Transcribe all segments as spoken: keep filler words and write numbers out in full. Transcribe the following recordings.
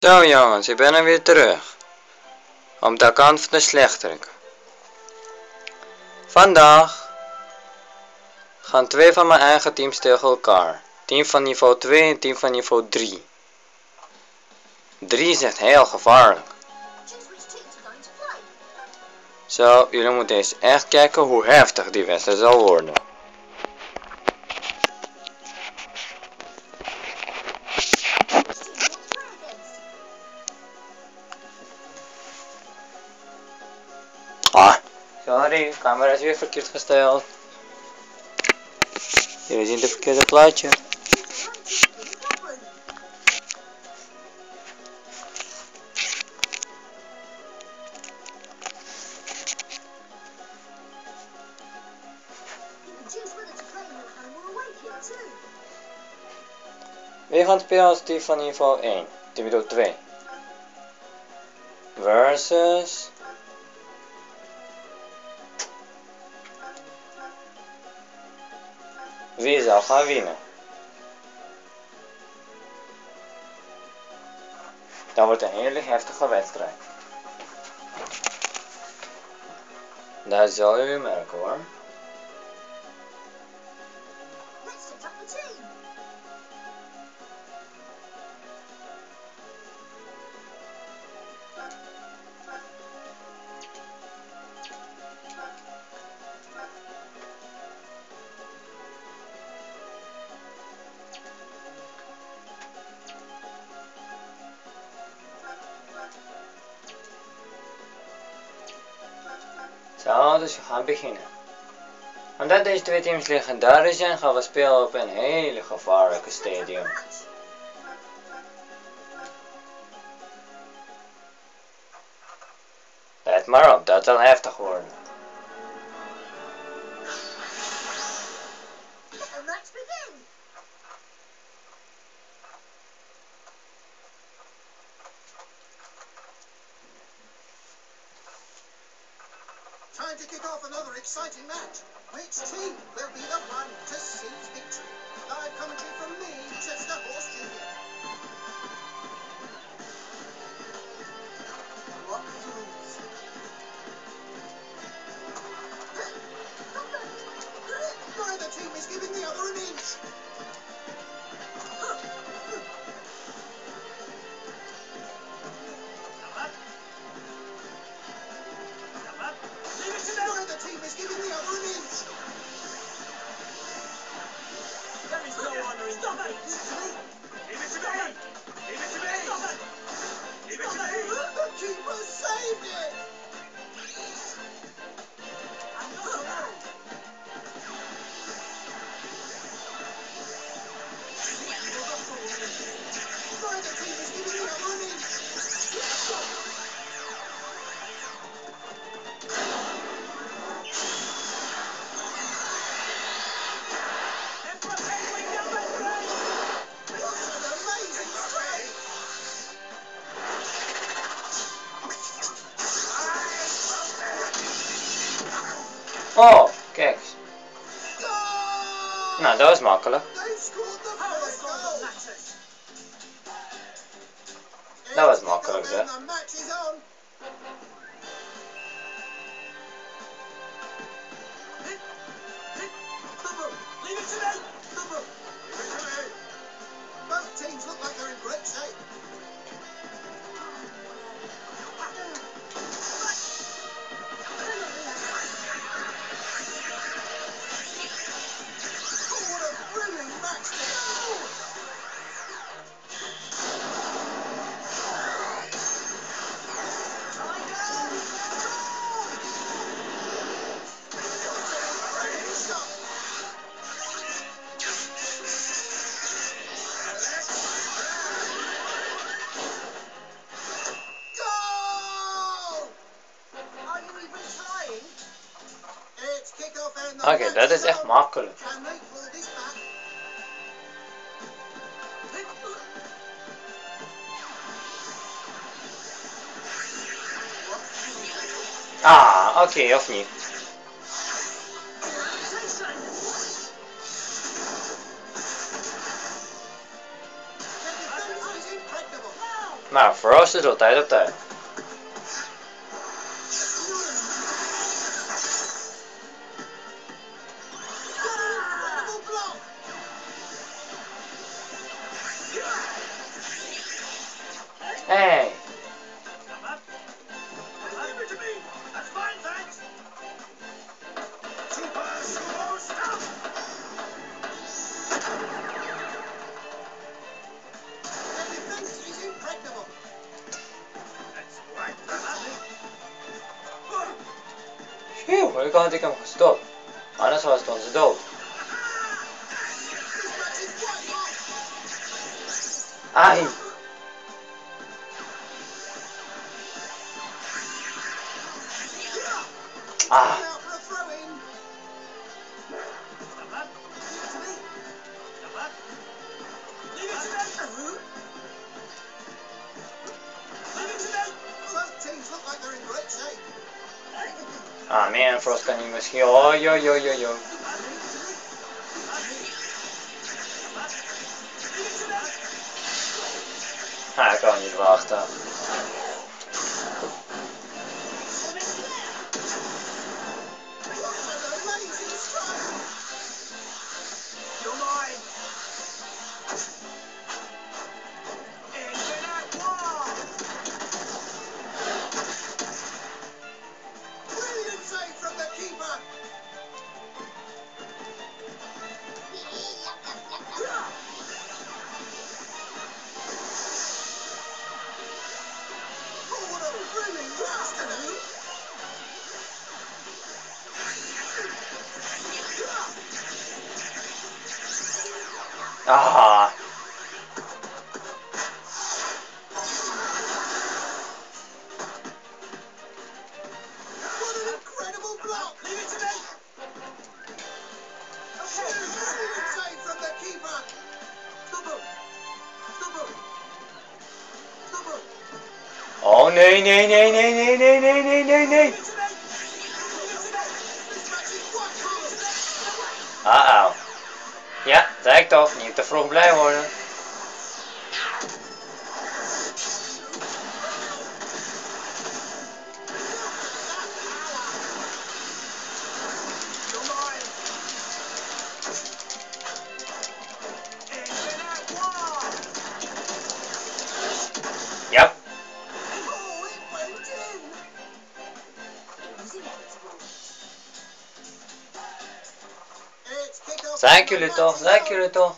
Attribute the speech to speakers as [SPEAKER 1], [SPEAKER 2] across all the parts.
[SPEAKER 1] Zo jongens, ik ben er weer terug. Op de kant van de slechterik. Vandaag gaan twee van mijn eigen teams tegen elkaar. Team van niveau twee en team van niveau drie. drie is echt heel gevaarlijk. Zo, jullie moeten eens echt kijken hoe heftig die wedstrijd zal worden. Ah, sorry, de camera is weer verkeerd gesteld. Jullie zien het verkeerde plaatje. Wie gaat spelen als team van niveau één? Team niveau twee. Versus... Wie zal gaan winnen? Dat wordt een hele heftige wedstrijd. Dat zal je merken hoor. Zo, dus we gaan beginnen. Omdat deze twee teams legendarisch zijn, gaan we spelen op een hele gevaarlijke stadium. Let maar op, dat zal heftig worden.
[SPEAKER 2] Time to kick off another exciting match. Which team will be the one to seize victory? Live commentary from me, Chester Horse Junior What fools? Neither team is giving the other an inch. Neither team is giving the other an inch. There is no honor in Stop it! Leave it to me! Leave it to me! Stop it! Leave it to me! The keeper saved it! I'm not allowed. Neither team is giving the other an inch.
[SPEAKER 1] Oh, kijk. Nou, dat was makkelijk. Dat was makkelijk, zeg.
[SPEAKER 2] Both teams look like they're in great shape.
[SPEAKER 1] Oké, okay, dat is echt makkelijk. Ah, oké, okay, of niet. Maar Frost is altijd op tijd. Hey. Phew, gelukkig had ik hem gestopt. Anders was het onze dood. Ai. Ah. Ah man, Frost kan niet misschien. Oh, yo, yo, yo, yo. Ah, ik kan niet wachten. Ah. Oh nee, nee, nee, nee, nee, nee, nee, nee, nee, nee. Uh-oh. Ja, zei ik toch, niet te vroeg blij worden. Yep. Zijn jullie toch, zijn jullie toch?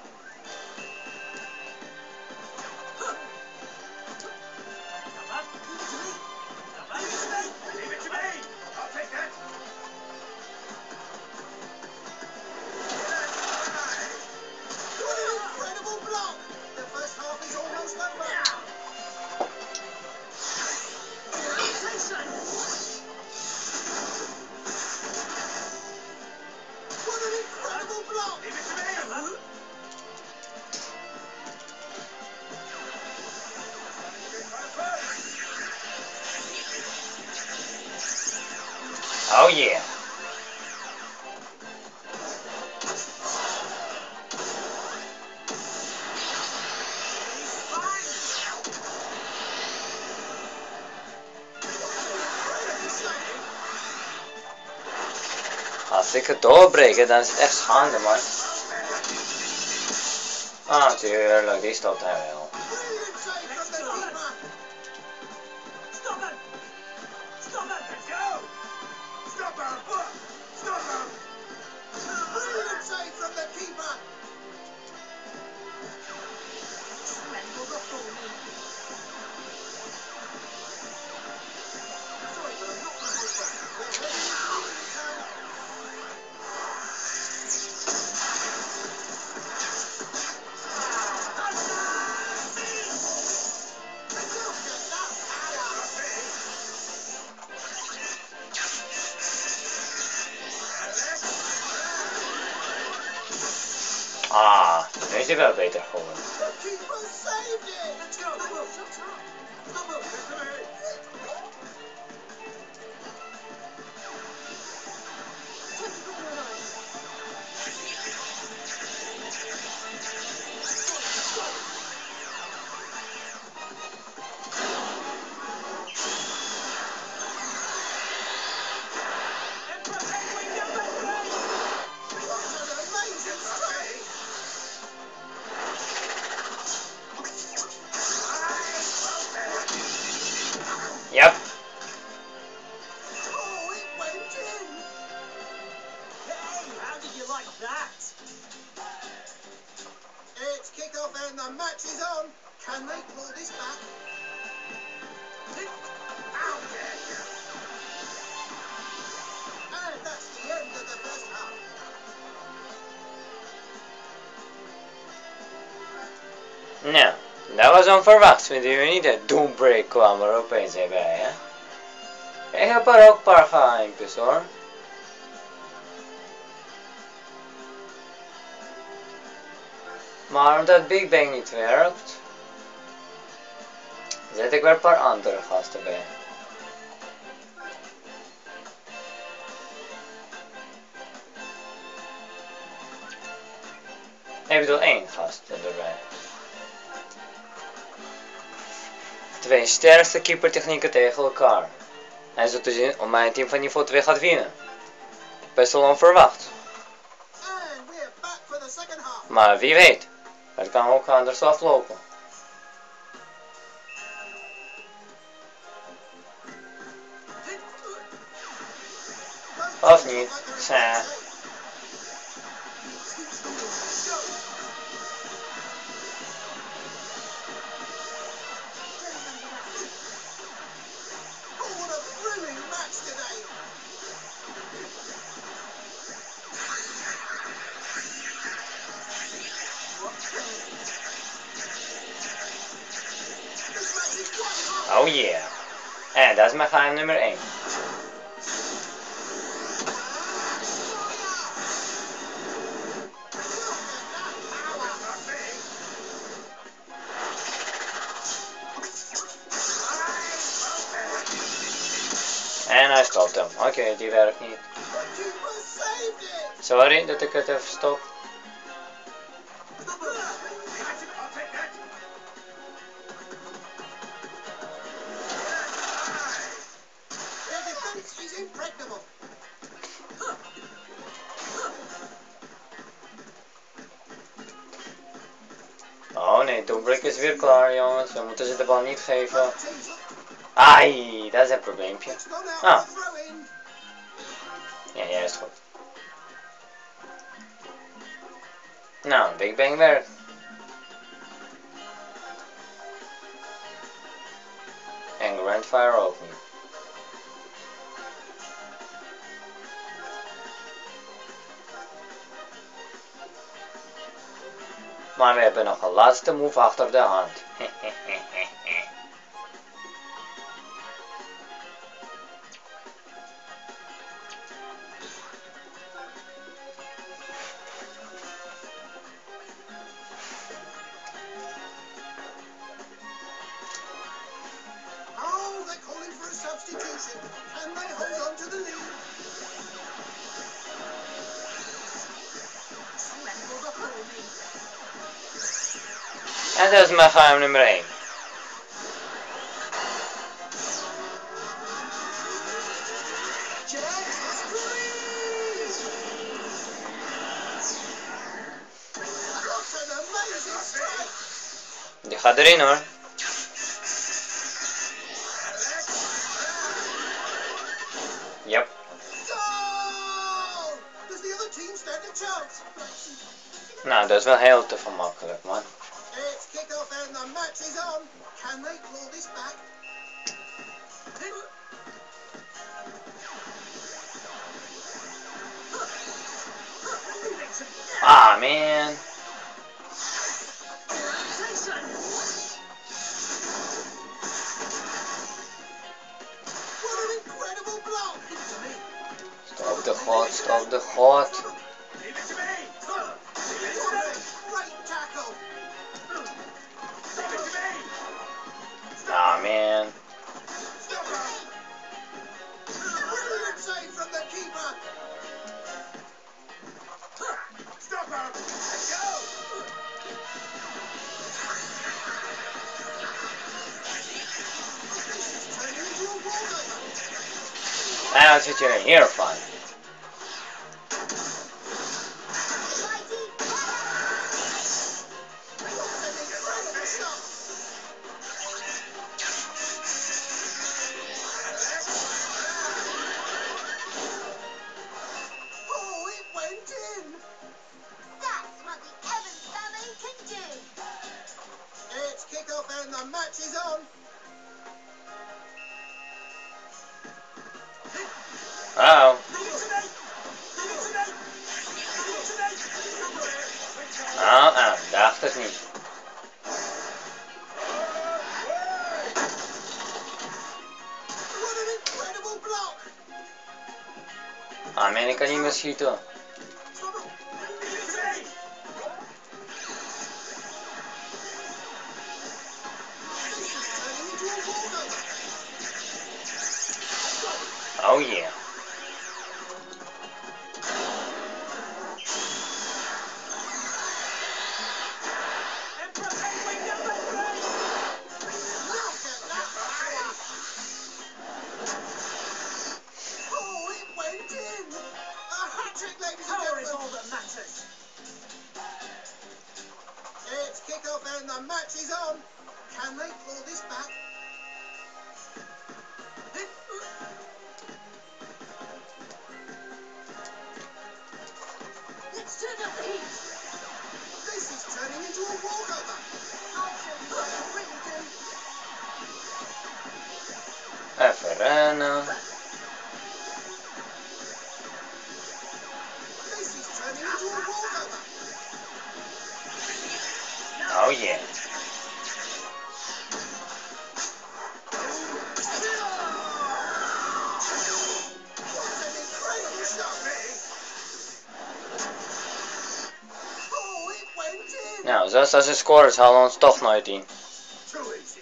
[SPEAKER 1] Oh yeah. Als ik het doorbreek, dan is het echt schande, man. Ah, tuurlijk, die stopt hij wel. Ah, deze is wel beter geworden. Nou, dat was onverwacht. Vinden jullie niet? De Doombreak kwam er opeens bij, hè? Ik heb er ook een paar geheimpjes, hoor. Maar omdat Big Bang niet werkt, zet ik weer een paar andere gasten bij. Ik bedoel één gast erbij. Twee sterkste keepertechnieken tegen elkaar. En zo te zien of mijn team van niveau twee gaat winnen. Best wel onverwacht. Maar wie weet, het kan ook anders aflopen. Of niet? Tja. Oh yeah. En dat is mijn geheim nummer één. En hij stopt hem. Oké, okay, die werkt niet. Sorry dat ik het even stop. Oh nee, Doombreak is weer klaar, jongens. We moeten ze de bal niet geven. Ai, dat is een probleempje. Ah. Ja, juist goed. Nou, Big Bang werkt. En Grandfire ook niet. Maar we hebben nog een laatste move achter de hand. En dat is mijn geheim nummer één. Die gaat erin hoor. Yep. Nou, dat is wel heel te gemakkelijk, man. Ah, man. Stop de god, stop de god. Ah, man. Now it's what you're here for. Uh-oh. Uh-uh, dacht het niet. Ah man, ik kan niet meer schieten. Oh yeah.
[SPEAKER 2] Power is all that matters. It's kickoff and the match is on. Can they claw this back? Let's turn up the heat. This is turning into a walkover. I'll show you what I really do.
[SPEAKER 1] Even rennen.
[SPEAKER 2] This is turning into a walkover.
[SPEAKER 1] Oh yeah.
[SPEAKER 2] What an incredible shot. Oh, it went in.
[SPEAKER 1] Nou, zelfs als ze scoren, ze halen ons toch nooit in.
[SPEAKER 2] Too easy.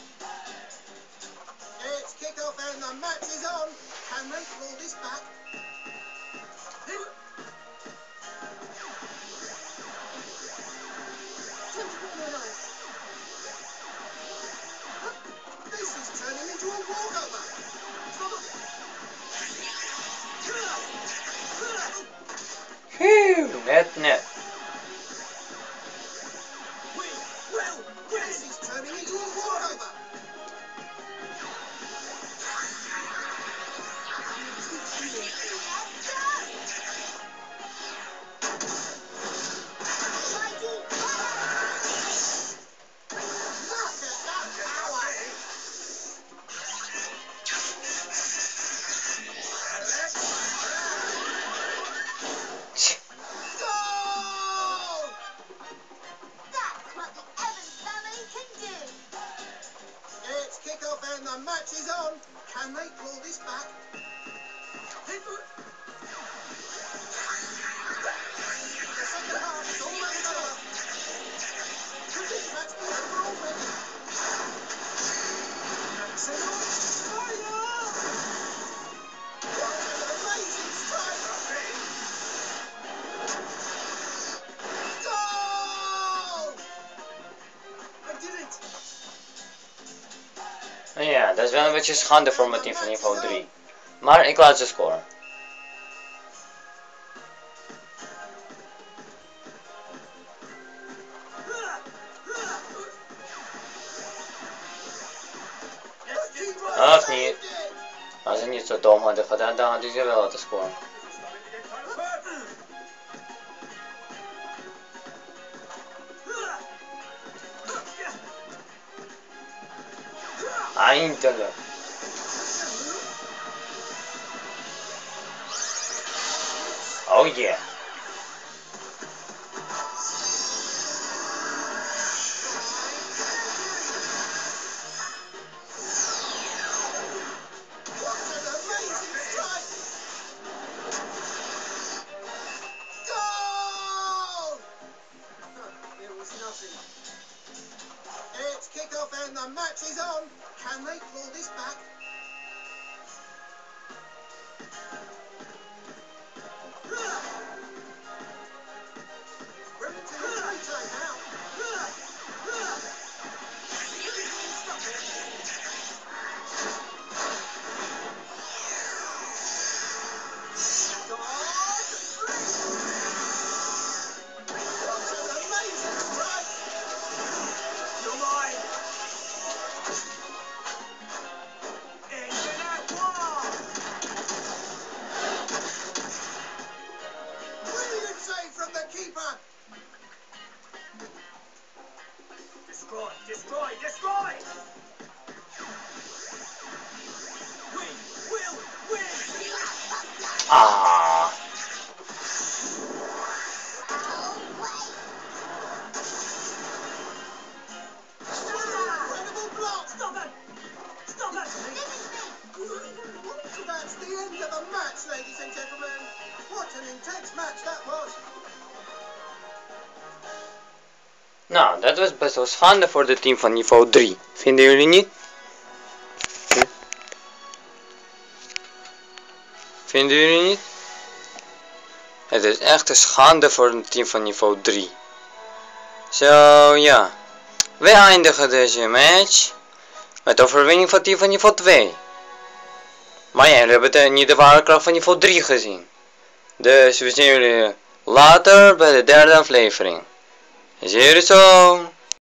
[SPEAKER 2] It's kickoff and the match is on. Can they claw this back? This is turning into a walkover.
[SPEAKER 1] Phew, net net.
[SPEAKER 2] We will win. This is turning into a walkover. Look at that power. Goal! That's what the Evans family can do. It's kickoff and the match is on. Can they claw this back? The second half is almost over. Could this match be over already? Arsenal, fire! What an amazing strike! Goal! I did it!
[SPEAKER 1] Ja, dat is wel een beetje schande voor mijn team van niveau drie. Maar ik laat ze scoren. Of niet. Als ze niet zo dom hadden gedaan, dan hadden ze wel laten scoren. Eindelijk. Oh yeah.
[SPEAKER 2] What an amazing strike! Goal! It was nothing. It's kickoff and the match is on. Can they claw this back? We're into the three time now. Stop it. God, what an amazing strike! You're mine. Infinite war.
[SPEAKER 1] Nou, dat was best wel schande voor het team van niveau drie. Vinden jullie niet? Hm? Vinden jullie niet? Het is echt een schande voor een team van niveau drie. Zo, ja. We eindigen deze match met de overwinning van het team van niveau twee. Maar ja, jullie hebben niet de ware kracht van niveau drie gezien. Dus we zien jullie later bij de derde aflevering. Zie jullie zo.